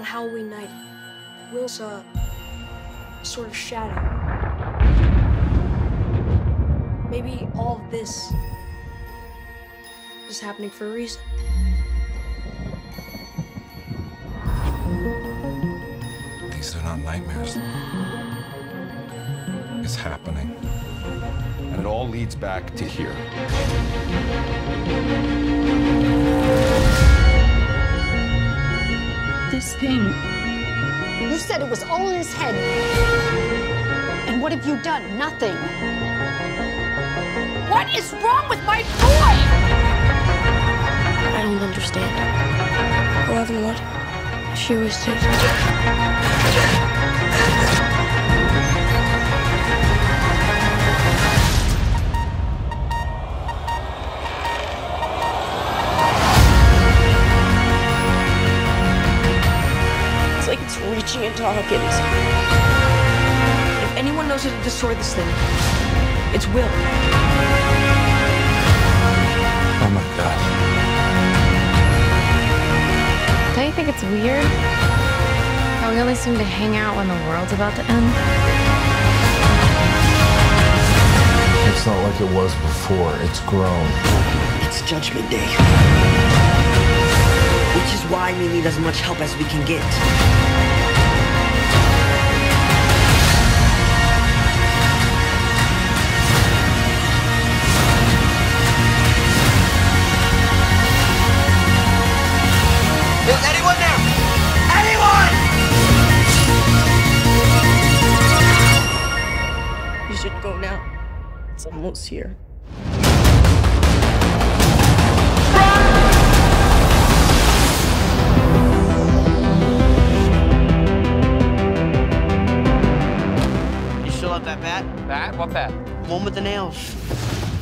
Halloween night, Will saw a sort of shadow. Maybe all of this is happening for a reason. These are not nightmares. It's happening. And it all leads back to here. This thing. You said it was all in his head. And what have you done? Nothing. What is wrong with my boy? I don't understand. 11 what? She always did. It's like it's reaching into Hawkins. If anyone knows how to destroy this thing, it's Will. Oh my God. Don't you think it's weird how we only seem to hang out when the world's about to end? It's not like it was before. It's grown. It's Judgment Day. Which is why we need as much help as we can get. Is anyone there? Anyone? You should go now. It's almost here. You still have that bat? Bat? What bat? One with the nails.